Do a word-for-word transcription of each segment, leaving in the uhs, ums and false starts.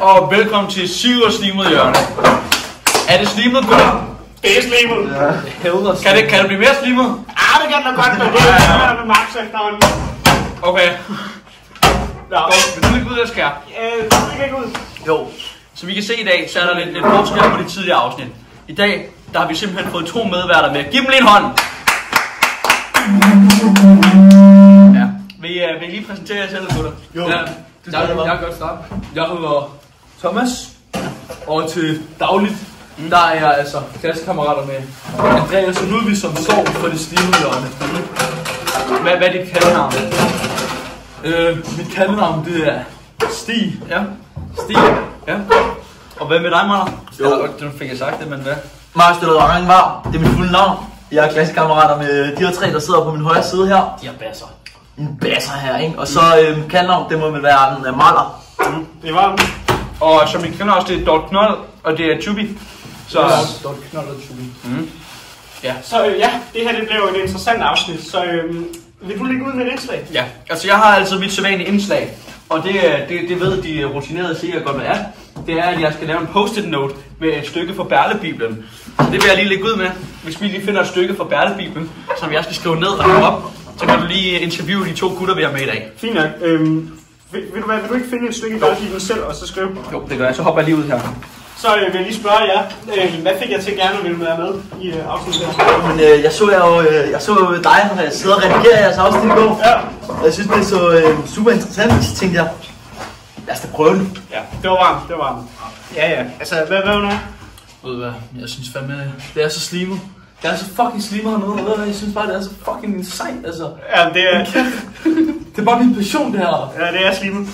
og velkommen til Sivert Slimet hjørne. Er det slimet, gutter? Det er slimet. Ja. Kan det, kan det blive mere slimet? Ah, det kan det godt, men det er med Max efterhånden. Okay. Ja. Vil du ikke ud af skær? Øh, det kan ikke ud. Jo. Så vi kan se i dag, så er der lidt, lidt forskel på de tidligere afsnit. I dag, der har vi simpelthen fået to medværter med. Giv dem lige en hånd. Ja. Vil I, uh, vil I lige præsentere jer selv, gutter? Jo. Ja, det jeg, jeg, jeg kan godt starte. Jeg hedder Thomas, og til dagligt, mm. der er jeg altså klassekammerater med Andreas og Ludvig, som står for det slimede hjørne. Hvad, hvad er dit kaldenavn? Øh, mit kaldenavn, det er Stig. Ja. Stig. Ja. Og hvad med dig, Marner? Jo. Ja, du fik jeg sagt det, men hvad? Marius Støller var. Det er mit fulde navn. Jeg er klassekammerater med de her tre, der sidder på min højre side her. De har basser. En basser her, ikke? Og så øh, kaldenavn, det må vel være den uh, Maller. Mm, det var Og som I kender også, det er Dort Knold, og det er Tubi. Så... Ja, Dort Knold og Tubi. Mm. Ja. Så øh, ja, det her det blev et interessant afsnit, så øh, vil du lægge ud med et indslag? Ja, altså jeg har altså mit sædvanlige indslag, og det, det, det ved de rutinerede sikkert godt, hvad er. Det er, at jeg skal lave en post-it note med et stykke fra Berlebibelen. Det vil jeg lige lægge ud med, hvis vi lige finder et stykke fra Berlebibelen, som jeg skal skrive ned og komme op. Så kan du lige interviewe de to gutter, vi har med i dag. Fint nok. Øhm, vil, vil, du, vil du ikke finde et stykke i Berlebibelen selv, og så skrive? Jo, det gør jeg. Så hopper jeg lige ud her. Så øh, vil jeg lige spørge jer, øh, hvad fik jeg til gerne ville være med i øh, afsnittet her? Men øh, jeg så jo øh, jeg så jo dig, når jeg sidder og redigerer jeres afsnit i går. Ja. Jeg synes, det er så øh, super interessant, så tænkte jeg, lad os da prøve det. Ja, det var varmt, det var varmt. Ja, ja. Altså, hvad hvad er det? Ved du hvad, jeg synes fandme, det er så slimet. Det er så fucking slimet hernede, og ved du hvad, jeg synes bare, det er så fucking sejt, altså. Ja, det er... Det er bare min passion, det her. Ja, det er slimet.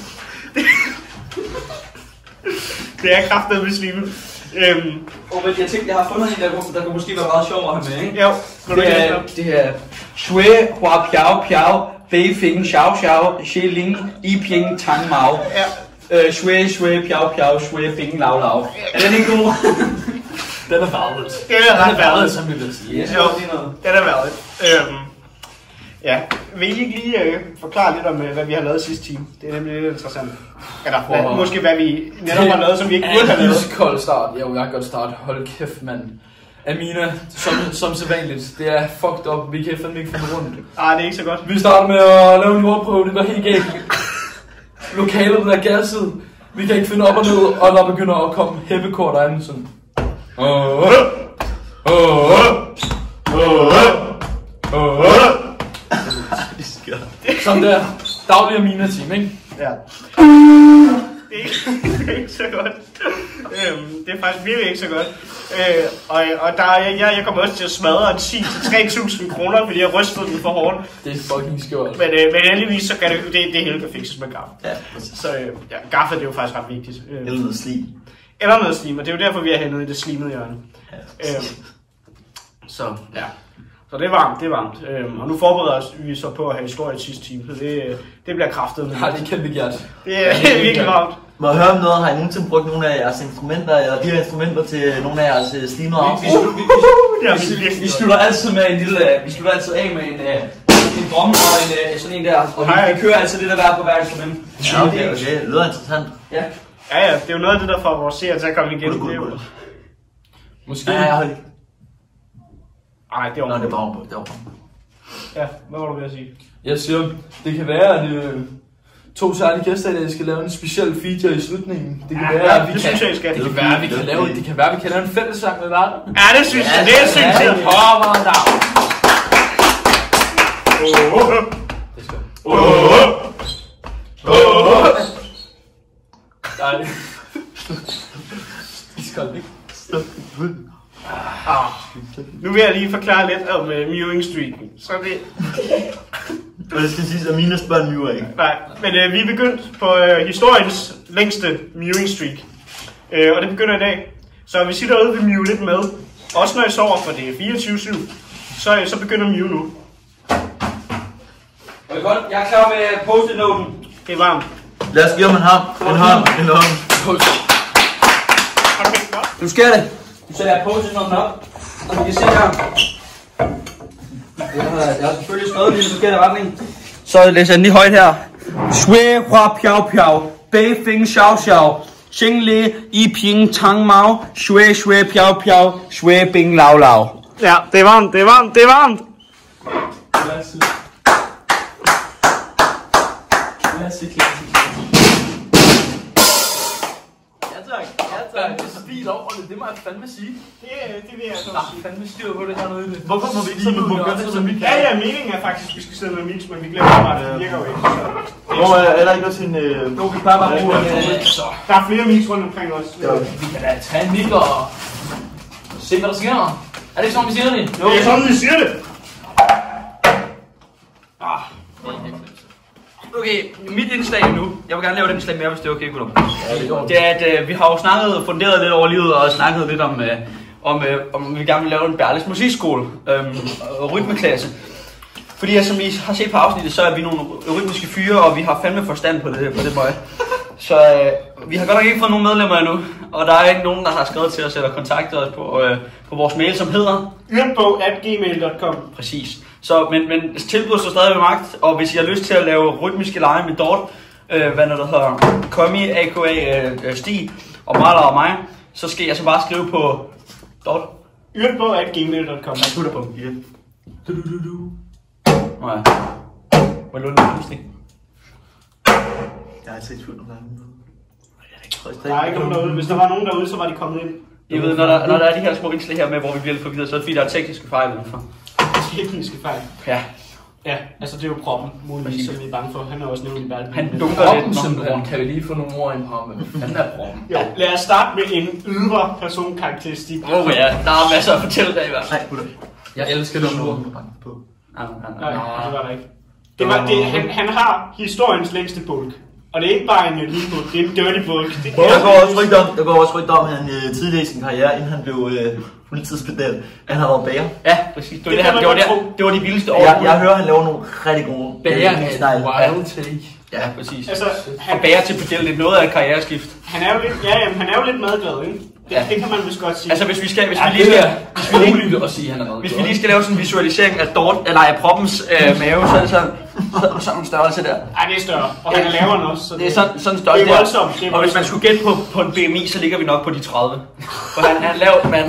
Det er kraftigt med slimet. Øhm, Og jeg tænkte, jeg har fundet en, der kunne, der kunne måske være meget sjov at have med, ikke? jo, vil du Det ikke er, det er Shui Hua Piao Piao Bei Fing Xiao Xiao Xi Ling I Ping Tang Mao. Ja. Øh, Shui Shui Piao Piao Shui Fing Lao Lao. Er den ikke god? Den er valget. Det er ret valget. som vi vil sige. Yes. Jo, det er valget. Øhm, ja, vil I ikke lige øh, forklare lidt om, øh, hvad vi har lavet sidste time? Det er nemlig lidt interessant. Eller hvad, Wow. måske hvad vi netop har lavet, som vi ikke burde have lavet. Det er en start. Jo, jeg kan godt starte. Hold kæft, mand. Amina, som, som sædvanligt, det er fucked up. Vi kan fandme ikke finde rundt. Nej, det er ikke så godt. Vi starter med at lave en jordprøve. Det går helt galt. Lokalet der gasset. Vi kan ikke finde op og ned, og der begynder at komme heppekort derinde sådan. Åh, åh, åh, åh, åh. Sådan der. Daglig Amina-team, ikke? Ja. Det er, ikke, det er ikke så godt. Øhm, det er faktisk virkelig ikke så godt. Øh, og og der, jeg, jeg kommer også til at smadre en sin til tre tusind kroner, fordi jeg rystede den for hårdt. Det er fucking skørt. Men, øh, men heldigvis så kan det, det, det hele kan fikses med gaffel. Ja, Så øh, ja, gaffel det er jo faktisk ret vigtigt. Øh, eller noget slim. eller noget slim, og det er jo derfor, vi er henne i det slimede hjørne. Ja. Øh, så ja. Så det er varmt, det er varmt. Øhm, og nu forbereder vi så på at have historie i sidste time, så det, det bliver kraftet med. Har det kæmpe hjert. Det er virkelig varmt. Må jeg høre om noget? Har I nogensinde brugt nogle af jeres instrumenter, eller de her instrumenter til nogle af jeres øh, slimede Vi, afsnit? vi, vi, Det er vi, vi, virkelig vi slutter altid med en lille, vi slutter altid af med en, uh, en drum og en, uh, sådan en der, og vi, vi kører altid lidt af hver på hver instrument. Ja, okay, okay. Det lyder interessant. Ja. Ja, ja, det er jo noget af det, der får vores seere til at komme igennem. Gud, Det er gud, jo... gud. Måske. Ja, jeg har ikke. Ej, det er Nå, det overhovedet. var ovenpå, det var ovenpå. Ja, hvad var du ved at sige? Jeg siger, det kan være, at øh, to særlige gæster i dag skal lave en speciel feature i slutningen. Det kan Ja, være, at vi det kan, synes jeg, I skal. det kan være, at vi kan lave, det kan være, at vi kan lave en fællessang med verden. Ja, det synes jeg, det er synes jeg. Hopper der. Det skal. Nej. Iskoldt, ikke? Ah, nu vil jeg lige forklare lidt om uh, Mewing Street. Så det... Og det skal siges, at mine spørger mewer ikke. Nej, men uh, vi er begyndt på uh, historiens længste Mewing Streak. Uh, og det begynder i dag. Så hvis I derude vil mew lidt med, også når I sover, for det er fireogtyve syv, så, så begynder mew nu. Okay, godt. Jeg er klar med post-it-noten. Det er varmt. Lad os give ham en ham, en hånd, en hånd. Har du hængt den op? Nu sker det. Nu sætter jeg post-it-noten op, og vi kan se her. Jeg har, jeg har selvfølgelig skrevet lidt i forkerte retning. Så læser jeg den lige højt her. Shui Hua Piao Piao Bei Fing Xiao Xiao Ching le, i ping tang mao, shue shue piao piao, shue bing lao lao. Ja, det er varmt, det er varmt, det er varmt. Klasse. Klasse, klasse. Ja tak, ja tak. Det er stil over det, det må jeg fandme sige. Det, det vil jeg så Der er sige. fandme styr på det her noget i det. Hvorfor må vi ikke lige må gøre det, som vi kan? Ja, ja, meningen er faktisk, at vi skal sidde med mix, men vi glemmer bare, at det virker jo ikke. Så. Hvor er, er der ikke også en... Øh... Nu vi bare bare bruge det. Så Der er flere mix rundt omkring os. Ja. vi kan da tage en mic og se, hvad der sker. Er det ikke sådan, vi siger det? Det er sådan, vi siger det. Ah. Okay, mit indslag nu. Jeg vil gerne lave den indslag mere, hvis det er okay, gutter. Ja, det går. Det er, at øh, vi har jo snakket, funderet lidt over livet og snakket lidt om, øh, om, øh, om vi gerne vil lave en Berles musikskole øh, og rytmeklasse. Fordi ja, som I har set på afsnittet, så er vi nogle rytmiske fyre, og vi har fandme forstand på det, på det møg. Så øh, vi har godt nok ikke fået nogen medlemmer endnu, og der er ikke nogen, der har skrevet til os eller kontaktet os på, øh, på vores mail, som hedder Yrtbog at gmail punktum com. præcis. Så, men, men tilbuddet står stadig ved magt, og hvis I har lyst til at lave rytmiske lege med Dort, øh, hvad der hedder Komi, a k a. Øh, Stig, og Marla og mig, så skal jeg så bare skrive på Dort. Yrtbog at gmail punktum com. Nej, du der på. Ja. Du, du, du, du. Nå ja. Hvor er det pludselig? Jeg har set fuldt nogle gange. Der er ikke nogen derude. Hvis der var nogen derude, så var de kommet ind. Jeg ved, når der, når der er de her små indslag her med, hvor vi bliver lidt forvirret, så er det fordi, der er tekniske fejl indenfor. Tekniske fejl. Ja, Ja, altså det er jo proppen, muligvis, som vi er bange for. Han er også nævnt i verden. han dunker lidt, Proppen når han simpelthen. bruger. Kan vi lige få nogle ord ind på ham? Hvad fanden er proppen? Jo, lad os starte med en ydre personkarakteristik. Åh oh, ja, der er masser at fortælle der i hvert fald. Nej, gutter. Jeg elsker det ord. På. Nej, nej, Nej, nej. det var der ikke. Det var, det, han, han har historiens længste bulk. Og det er ikke bare en øh, lille bulk, det er en dirty bulk. Det Der er, går også rygter om, der går også rygter om, at han øh, tidligere i sin karriere, inden han blev øh, fuldtidspedal, han har været bager. Ja, præcis. Det var, Det det, kan her, man det, var godt der, tro. det var de vildeste år. Jeg, jeg hører, han laver nogle rigtig gode Bager øh, er style. et wild take. Ja, præcis. altså, Og han, bære til pedel, det er noget af et karriereskift. han er jo lidt, ja, jamen, han er jo lidt madglad, ikke? Det, Ja. det kan man vist godt sige. Altså hvis vi skal, hvis Ja, vi lige det skal, er hvis vi lige, roligt at sige, at han er noget. hvis vi lige skal lave sådan en visualisering af Dort, eller af proppens øh, mave, så er det sådan, så, sådan en størrelse der. Ej, det er større, og han er lavere end os. Så Det er sådan, sådan en størrelse Det er der. voldsomt, det er Og hvis man voldsomt. skulle gætte på, på en B M I, så ligger vi nok på de tredive. For han er en lav mand.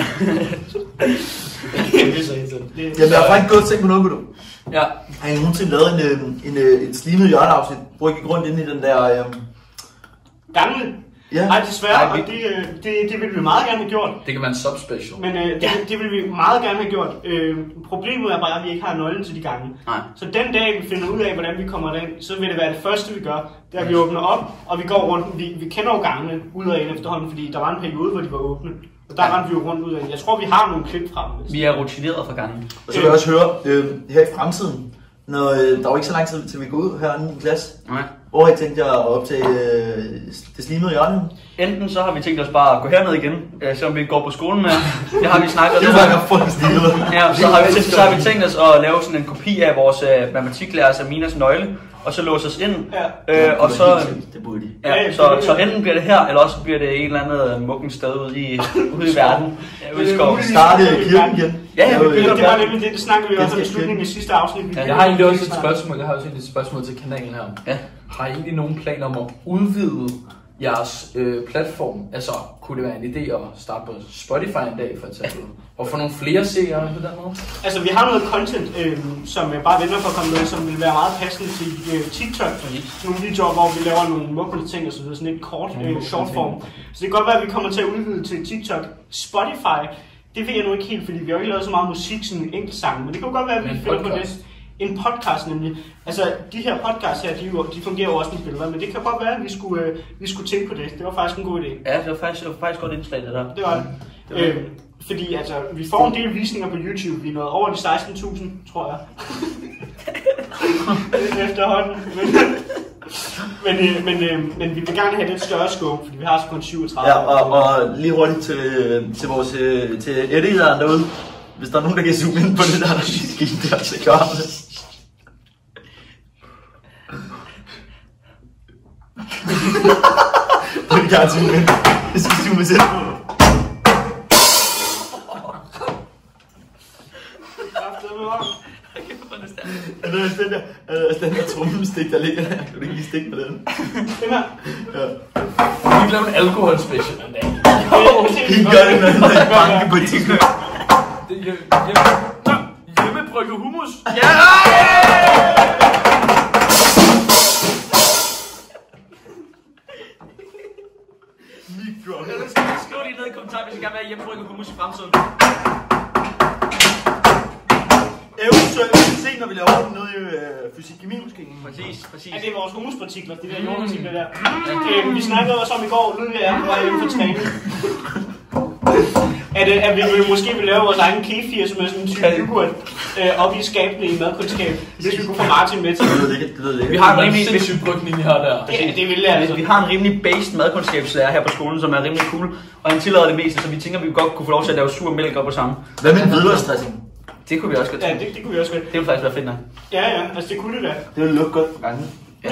det er så irriterende. Det- Jamen, jeg har faktisk gået og tænkt på noget, gutter. Ja. Har I nogensinde lavet en, øh, en, øh, et slimet hjørneafsnit, hvor I gik rundt ind i den der... Øh, Gamle? ja, Nej, desværre, Nej, og vi- det, øh, det, det ville vi meget gerne have gjort. Det kan være en subspecial. Men øh, det, det vil vi meget gerne have gjort. Øh, problemet er bare, at vi ikke har nøglen til de gange. Nej. Så den dag, vi finder ud af, hvordan vi kommer derind, så vil det være det første, vi gør. Det er, at vi åbner op, og vi går rundt. Vi, vi kender jo gangene ud og ind efterhånden, fordi der var en periode, hvor de var åbne. Og der rendte vi jo rundt ud af. Jeg tror, vi har nogle klip fra dem. Vi er rutineret fra gangen. og så vil jeg også høre, øh, her i fremtiden, når øh, der er jo ikke så lang tid til vi går ud her i min klasse, Nej. hvor har I tænkt jer at optage øh, det slimede hjørne? Enten så har vi tænkt os bare at gå herned igen, øh, selvom vi ikke går på skolen med. Det har vi snakket Det lidt var om. jo fuldstændig ud. Ja, så har, vi, så har vi tænkt os at lave sådan en kopi af vores øh, matematiklærer Aminas nøgle, og så låse os ind. Ja. Øh, og så, Det burde de. ja, så, så enten bliver det her, eller også bliver det et eller andet mukken sted ude i, ude i verden. Ja, ude i skoven. Starte kirken igen. Ja, ja, vi Det er jo, øh, begynder Det var nemlig det, det snakkede vi også om i Ganske slutningen af sidste afsnit. Vi Ja, fik jeg har egentlig nogle også et snart. spørgsmål. Jeg har også egentlig et spørgsmål til kanalen her. Ja. Har I egentlig nogen planer om at udvide jeres øh, platform? Altså, kunne det være en idé at starte på Spotify en dag for eksempel? Og få nogle flere seere på den måde? Altså, vi har noget content, øh, som jeg bare venter for at komme med, som vil være meget passende til øh, TikTok. Nogle videoer, hvor vi laver nogle mukkende ting og så videre, sådan et kort, øh, short form. Så det kan godt være, at vi kommer til at udvide til TikTok. Spotify, det ved jeg nu ikke helt, fordi vi har jo ikke lavet så meget musik, sådan en enkelt sang, men det kan godt være, at vi Men finder på det. podcast. En podcast nemlig. Altså, de her podcasts her, de, jo- de fungerer jo også med billeder, men det kan godt være, at vi skulle, øh, vi skulle tænke på det. Det var faktisk en god idé. Ja, det var faktisk, det var faktisk godt indslag, det der. Det var det. Øh, fordi altså, vi får en del visninger på YouTube. Vi er nået over de seksten tusind, tror jeg. Efterhånden. Men, men, øh, men, øh, men vi vil gerne have lidt større scope, fordi vi har så kun syvogtredive. Ja, og, og lige hurtigt til, til vores øh, til editoren derude. Hvis der er nogen, der kan zoome ind på det der, der skal I der til gøre det. Det vil gerne zoome ind. Det skal zoomes ind på. Kraftedeme op. Er det Jonas, den der, øh, den der trommestik, der ligger der. Kan du ikke lige stikke på den? Den her. Ja. Vi kan lave en alkohol special en dag. Vi gør det, når den er banke på TikTok. Det er hjemme, hjemmebrygget hummus. Ja! Skriv lige ned i kommentarer, hvis I gerne vil have hjemmebrygget hummus i fremtiden. Eventuelt se, når vi laver den nede i øh, fysik-kemi måske. Præcis, præcis. Ja, det er vores humuspartikler, de der jordpartikler der. Øh, vi snakkede også om i går, nu er jeg på vej hjemme fra træning. At, øh, at vi vil, måske vil lave vores egen kefir, som er sådan en type yoghurt, øh, op i skabene i madkundskab, hvis vi kunne få Martin med til. Det lyder ikke, det lyder ikke. Vi har en en rimelig, sindssyg brygning, I har der. Ja, det vil jeg altså. vi har en rimelig based madkundskabslærer her på skolen, som er rimelig cool, og han tillader det meste, så vi tænker, at vi godt kunne få lov til at lave sur mælk op på sammen. Hvad med en hvidløgsdressing? Det kunne vi også godt. Ja, det, det kunne vi også godt. Det ville faktisk være fedt nok. Ja, ja, altså det kunne det da. Det ville lugte godt for gangen. Ja.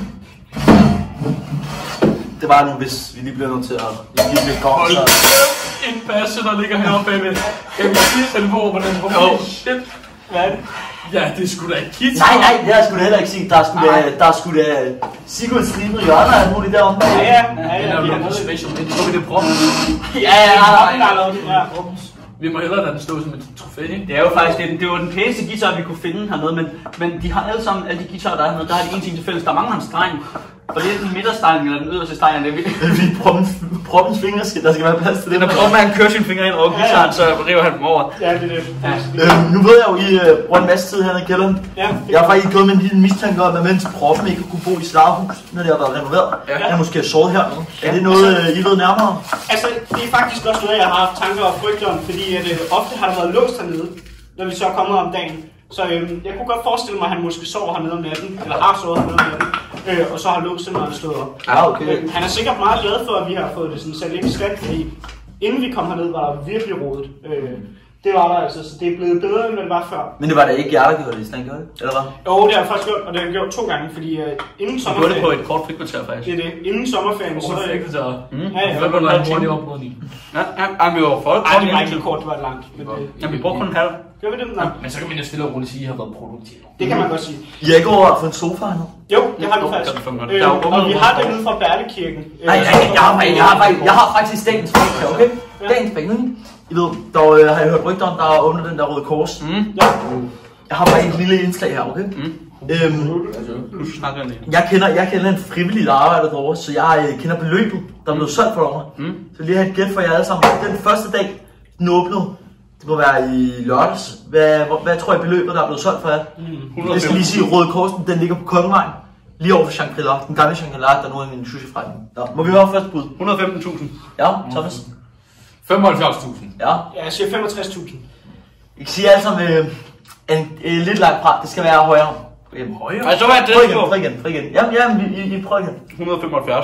Det var nu, hvis vi lige bliver nødt til at give lidt godt, så... En basse, der ligger heroppe bagved. Jeg kan lige sætte på, hvordan det går. Oh, shit. Hvad er det? Ja, det er sgu da ikke kids. Nej, nej, det har jeg sgu da heller ikke set. Der er sgu da, der er sgu da Sigurd Stribet Jørgen og alt muligt deroppe. Ja, ja, ja, Det ja, er vi har jo noget. special, men så vil det proppe. Ja, ja, der er nogen, der har lavet det her. Vi må hellere lade den stå som et trofæ, ikke? Det er jo faktisk det, det var den pæneste guitar, vi kunne finde hernede, men, men de har alle sammen, alle de guitarer, der er hernede, der har de en ting til fælles. Der mangler en streng, og det er den midterstreng eller den yderste streng, det er vildt. Det er fordi proppens fingre skal, der skal være plads til det. Når Proppen kører sine fingre ind over guitaren, så river han dem over. Ja, det er det. Øh, nu ved jeg jo, I uh, bruger en masse tid hernede i kælderen. Ja, Jeg har faktisk gået med en lille mistanke om, at mens Proppen ikke kunne bo i Slavhus, når det har været renoveret, Ja. ja. han måske har sovet hernede. Er det noget, uh, I ved nærmere? Altså, det er faktisk også noget, jeg har haft tanker og frygter om, fordi at, øh, ofte har der været låst hernede, når vi så er kommet om dagen. Så øh, jeg kunne godt forestille mig, at han måske sover hernede om natten, eller har sovet hernede om natten, øh, og så har låst når han stået op. Ja, okay. Øh, han er sikkert meget glad for, at vi har fået det sådan sat lidt i stand, fordi inden vi kom herned, var der virkelig rodet. Øh, det var der altså, så det er blevet bedre, end det var før. Men det var da ikke jer, der gjorde det, hvis han gjorde det, eller hvad? Jo, det har jeg faktisk gjort, og det har jeg gjort to gange, fordi øh, inden Du gjorde det sommerferien... på et kort frikvarter faktisk. Det er det. Inden sommerferien, så... Så Øh, ikke så. ja, ja. Hvad var der en hurtig oprydning? Ja, ja, ja, vi var folk. Ej, det var ikke helt kort, det var langt. Men det, Ja, vi brugte kun en halv. gør vi det? Nej, Men så kan man jo stille og roligt sige, at I har været produktive. det kan man godt sige. I har ikke overvejet at få en sofa hernede? Jo, det har vi Jo, faktisk. det kan vi godt. Øh, Der er jo og vi åbnet har vores det ude fra Berlekirken. Øh, Nej, jeg, jeg, jeg, har, jeg, har, faktisk- jeg har faktisk dagens fag, okay? Dagens fag, ikke? I ved, der øh, har jeg hørt rygter om, der er åbnet den der Røde Kors. Mm. Ja. Jeg har faktisk et lille indslag her, okay? Mm. Øhm, Nu snakker jeg lige. jeg, kender, jeg kender en frivillig, der arbejder derovre, så jeg øh, kender beløbet, der er blevet solgt for mig. Mm. Så lige have et gæt for jer alle sammen. Den første dag, den åbnede, det må være i lørdags. Hvad, hvad, hvad tror I beløbet, der er blevet solgt for jer? Jeg skal lige sige, Røde Korsen, den ligger på Kongevejen. Lige over for Shangri-La, den gamle Shangri-La, der nu er en sushi-forretning. Nå, må vi høre først bud? et hundrede og femten tusind. Ja, Thomas? femoghalvfjerds tusind. Ja. Ja, jeg siger femogtres tusind. I kan sige alle sammen øh, en, øh, lidt langt fra. Det skal være højere. Højere? Ej, så var det Prøv det igen, på. prøv igen, prøv igen. Jamen, jamen, I, I prøv igen. et hundrede og femoghalvfjerds.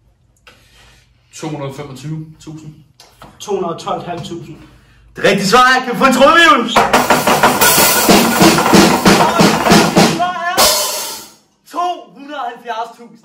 to hundrede og femogtyve tusind. to hundrede og tolv tusind fem hundrede. Det rigtige svar er, kan vi få en trommevirvel? to hundrede og halvfjerds tusind.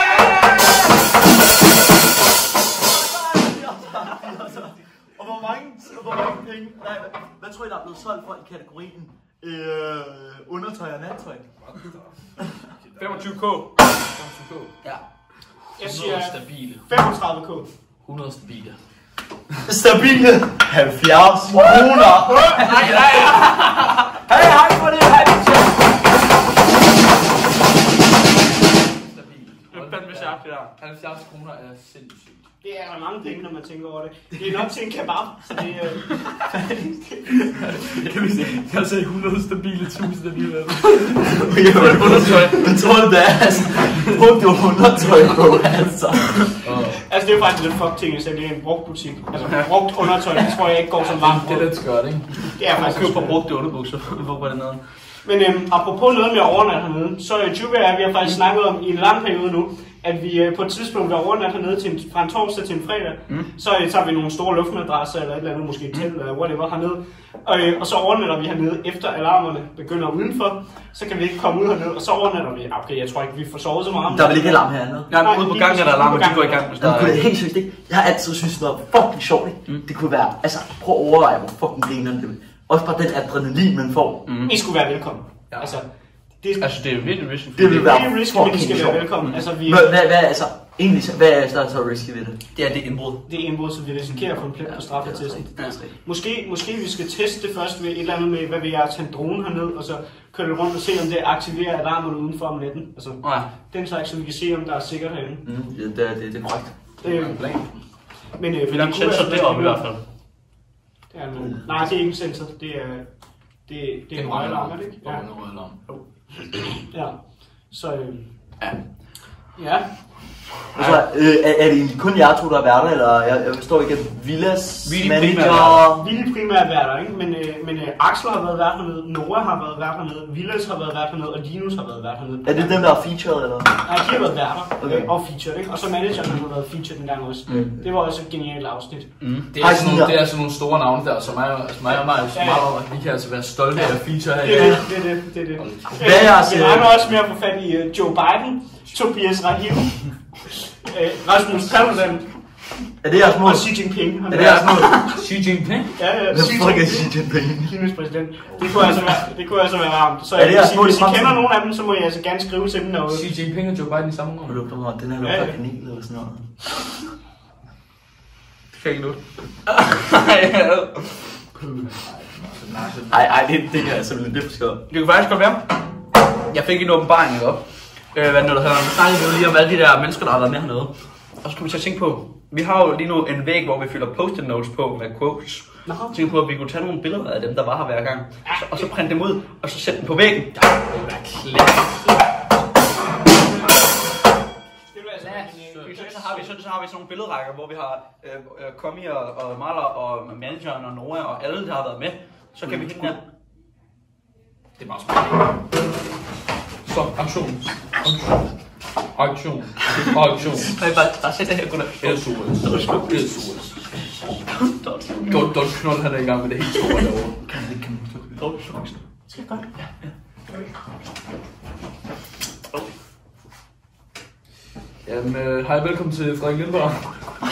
Og hvor mange, hvor mange penge, nej, hvad, hvad tror I, der er blevet solgt for i kategorien øh, undertøj og nattøj? femogtyve k. Jeg hundrede siger stabile. femogtredive k. hundrede stabile. Stabile halvfjerds kroner. Nej, nej. Hey, hej for det, hej for det. Stabile. Det er fandme sharpt, det der. halvfjerds kroner er sindssygt. Det er der mange penge, når man tænker over det. Det er nok til en kebab, så det er... Kan vi se? Jeg ser hundrede stabile tusind alligevel. Undertøj. Men tror du det er, altså, brugte du undertøj på, altså? Altså, det er jo faktisk lidt fuck ting, at sætte i en brugt butik. Altså, brugt undertøj, det tror jeg ikke går så varmt. Det er lidt skørt, ikke? Det er Jeg faktisk køber på brugte underbukser. Hvorfor er det noget? Men øhm, apropos noget med at overnatte hernede, så er Juve og jeg, vi har faktisk snakket om i en lang periode nu, at vi øh, på et tidspunkt vil overnatte hernede til en, fra en torsdag til en fredag. Mm. Så øh, tager vi nogle store luftmadrasser eller et eller andet, måske et telt eller whatever hernede. Og, øh, og så overnatter vi hernede efter alarmerne begynder udenfor. Så kan vi ikke komme ud hernede, og så overnatter vi. Okay, jeg tror ikke, vi får sovet så meget. Der er vel ikke alarm herinde? Ja, ude på gangen er der alarmer, de går i gang. Hvis der Jamen, kunne er... det helt seriøst ikke? Jeg har altid synes det var fucking sjovt, ikke? Mm. Det kunne være, altså prøv at overveje, hvor fucking griner det. Også bare den adrenalin, man får. Mm. I skulle være velkommen. Ja. Altså, Det, Altså, det er virkelig risky. Det vil det være er risky, men de fucking skal være sjovt. velkommen. Altså, vi, Hvad, hvad, hvad, altså, egentlig, så- hvad er der så risky ved det? Det er det indbrud. det er indbrud, så vi risikerer at få en plet på straffetesten. Ja, det er rigtigt. Måske, måske vi skal teste det først ved et eller andet med, hvad vi er, at tage en drone herned, og så køre det rundt og se, om det aktiverer alarmerne udenfor om natten. Altså, Nej. den slags, så vi kan se, om der er sikkert herinde. Mm, ja, det, er- det, det er korrekt. Øh, men øh, Vi for lader det en kunne sensor altså deroppe i være- hvert fald. Det er en, nej, det er ikke en sensor. Det er, det, det er en røgalarm, er det ikke? Ja. Ja. Så, øh, Ja. ja. Altså, øh, er, er det egentlig kun jer to, der er værter, eller jeg, jeg forstår ikke, at Villas Vi er de manager... primære Vi er de primære værter, ikke? Men, øh, men øh, Axel har været vært hernede, Nora har været vært hernede, Villas har været vært hernede, og Linus har været vært hernede. Er det dem, der er featured, eller? Nej, de har været værter Okay. øh, og featured, ikke? Og så manageren har været featured en gang også. Mm. Det var også et genialt afsnit. Mm. Det er, sådan nogle, det er sådan nogle store navne der, som er, som er mig og meget om, at vi kan altså være stolte af at feature her. Det er det, det er det, det, er det. Hvad er jeres, Jeg regner også med at få fat i uh, Joe Biden, Tobias Rahim, øh, Rasmus Paludan Er det jeres mål? og Xi Jinping. Er det jeres mål? Xi Jinping? Ja, ja, Hvem Xi fuck er Jinping. Xi Jinping? Kinas præsident. Det kunne altså være, det kunne altså være varmt. Så Er det jeg, jeres hvis, I, mål i hvis I fremtiden? kender nogen af dem, så må jeg altså gerne skrive til dem derude. Xi Jinping og Joe Biden i samme Hvor rum. lugter mig, den her Ja, lugter ja. kanel eller sådan noget. Fake nu. Ej, ej, det, det kan jeg simpelthen lidt for skørt. Det kunne faktisk godt være. Jeg fik en åbenbaring op. Øh, hvad er det, der hedder? Nu snakkede vi jo lige om alle de der mennesker, der har været med hernede. Og så kommer vi til at tænke på, vi har jo lige nu en væg, hvor vi fylder post-it notes på med quotes. Nå. Jeg tænker på, at vi kunne tage nogle billeder af dem, der var her hver gang. Så, og så printe dem ud, og så sætte dem på væggen. Det vil altså være en, øh, Så har vi, så har vi sådan nogle billedrækker, hvor vi har øh, øh, Komi og, og Maler og manageren og Nora og alle, der har været med. Så kan vi hende her. Det er meget spændende. Så, aktion. Aktion. Aktion. Nej, bare, bare sæt det her, gutter. Det er super. Det er super. Don't, don't knold, han er i gang med det helt store derovre. Kan man ikke, kan man ikke. Skal jeg godt? Jamen, øh, hej, velkommen til Frederik Lindberg. Jeg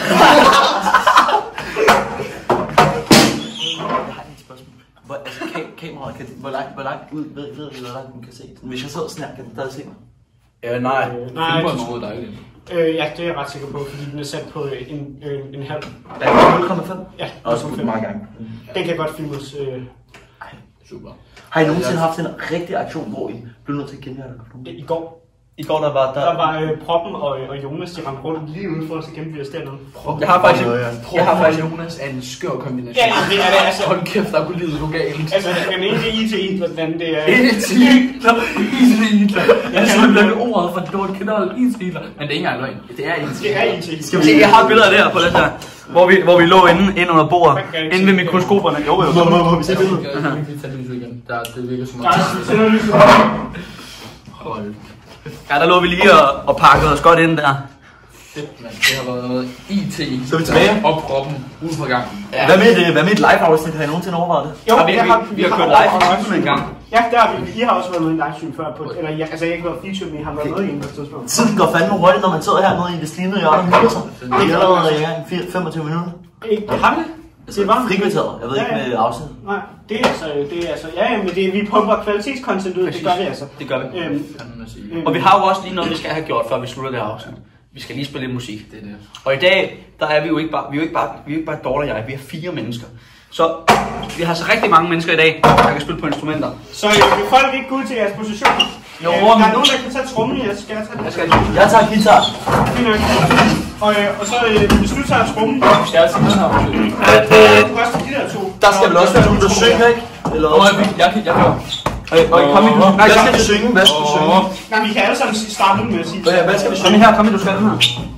har et spørgsmål. Hvor, altså, ka- kameraet, kan, hvor, langt, hvor langt ud, ved, ved I, hvor langt den kan se? Hvis jeg sidder sådan her, kan den stadig se mig? Ja, nej. Øh, nej, Filmer jeg- er noget dejligt. øh, ja, det er jeg ret sikker på, fordi den er sat på øh, en, øh, en halv. Ja, nul komma fem? Ja, Også på mange gange. den kan godt filmes. Øh, Super. Har I nogensinde haft en rigtig aktion, hvor I blev nødt til at genvære det? I går, I går der var der... der var øh, Proppen og, og Jonas, de ramte rundt lige ude for os at gennemføre os dernede. Jeg har faktisk... Jeg har faktisk Jonas er en skør kombination. Ja, ja, det er det, altså. Hold kæft, der kunne lide lokalt. Altså, den ene det er I til I, og den anden det er... E T Hitler. E T Hitler. Jeg skulle ikke ordet for, det var et kendal E T Hitler. Men det er ikke engang løgn. Det er E T Det er I til I. Skal vi Se, jeg har billeder der på det der, hvor vi, hvor vi lå inde, inde under bordet, inde ved mikroskoperne. Jo, jo. Må, må, må vi se billedet? Jeg kan ikke lige tage lyset igen. Der, det virker som Nej, om... så er det Hold. Ja, der lå vi lige og, og pakkede os godt ind der. Fedt, mand. Det har været noget I T. Så er vi tilbage. Og proppen ude på gangen. Ja. Hvad med et, hvad med et live-afsnit? Har I nogensinde overvejet det? Jo, Har vi, jeg vi, vi, vi har kørt live i Tømmen en gang. Ja, der har vi. I har også været med i en livestream før. På, eller jeg, altså, jeg har ikke været feature, men I har været med i en på et tidspunkt. Tiden går fandme hurtigt, når man sidder hernede i det slimede hjørne og hygger sig. Det er allerede i gang i femogtyve minutter. Ikke, det har vi det? Altså, frikvarteret. Jeg ved ikke Ja, ja. med afsnit. Nej, det er altså, det er altså, ja, ja, men det, vi pumper kvalitetscontent ud, det gør vi altså. Det gør vi. Øhm, Kan man sige. øhm, Og vi har jo også lige noget, vi skal have gjort, før vi slutter det her afsnit. Vi skal lige spille lidt musik. Det er det. Og i dag, der er vi jo ikke bare, vi er jo ikke bare, vi er ikke bare Dorte og jeg, vi er fire mennesker. Så vi har så rigtig mange mennesker i dag, der kan spille på instrumenter. Så øh, vil folk ikke gå ud til jeres position? Jo, øh, men- der er nogen, der kan tage trummen, jeg skal jeg tage den. Jeg skal Jeg tager guitar. Fint nok. Og, øh, og så øh, hvis du tager trummen, Skal jeg sige den her? du koster de der to. Der skal vel også være nogen, der synger, ikke? Eller Nå, også. jeg, jeg, jeg, jeg gør. Okay, okay, kom i, du. Nej, Hvad kom skal i. vi synge? Hvad skal vi synge? Nej, vi kan alle sammen starte ud med at sige. Ja, hvad skal vi Kom synge? i her, kom i, du skal den her.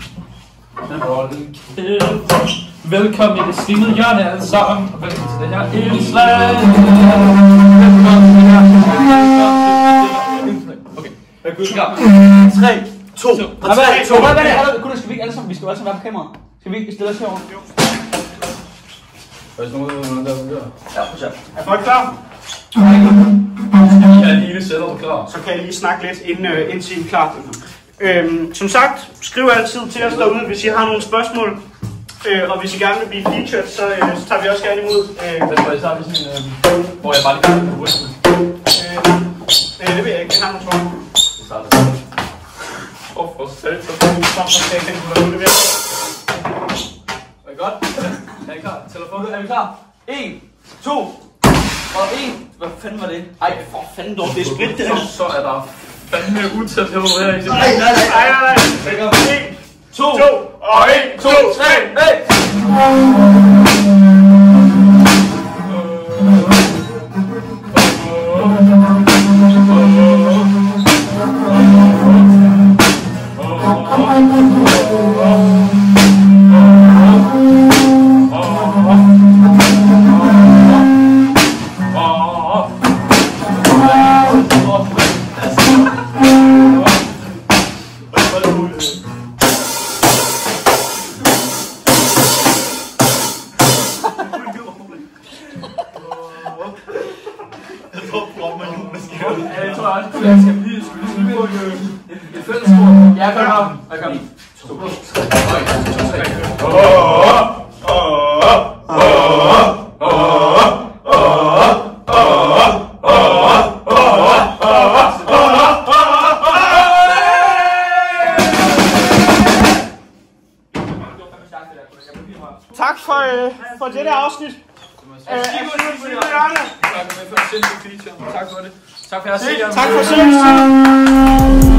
Velkommen i det slimede hjørne alle sammen. Og velkommen til det her indslag. Okay. tre, to, og Hvad tre, er to. det? Hvad er det? Alle- Gutter, skal vi ikke alle sammen, vi skal jo alle sammen være på kameraet. Skal vi ikke stille os herovre? Ja, prøv at Er folk klar? Jeg er lige settled klar. Så kan jeg lige snakke lidt, inden, øh, indtil I er klar. Øhm, som sagt, skriv altid til os derude, hvis I har nogle spørgsmål. Øh, og hvis I gerne vil blive featured, så, øh, så tager vi også gerne imod. Øh, Men hvor jeg tager sådan en, øh, hvor jeg bare lige kan på ryggen. øh, øh, Okay, det ved jeg ikke. Det har man, tror jeg. Åh, for satan. Stop for satan, gutter. Nu er det virkelig. Er I godt? Er I klar? Telefon, er vi klar? en, to og en. Hvad fanden var det? Ej, for fanden dog. Det er split, det der. Så, så er der fandme utæthed her i det. Nej, nej, Nej, nej, nej. en, to, og en, to, tre. Hey! Jeg tror også, at jeg skal blive på et fællesbord. Ja, kom her. Jeg kom. To, Tak for, øh, for dette afsnit. Øh, af Tak for det. Tak for at jeg har set jer. Tak for at se.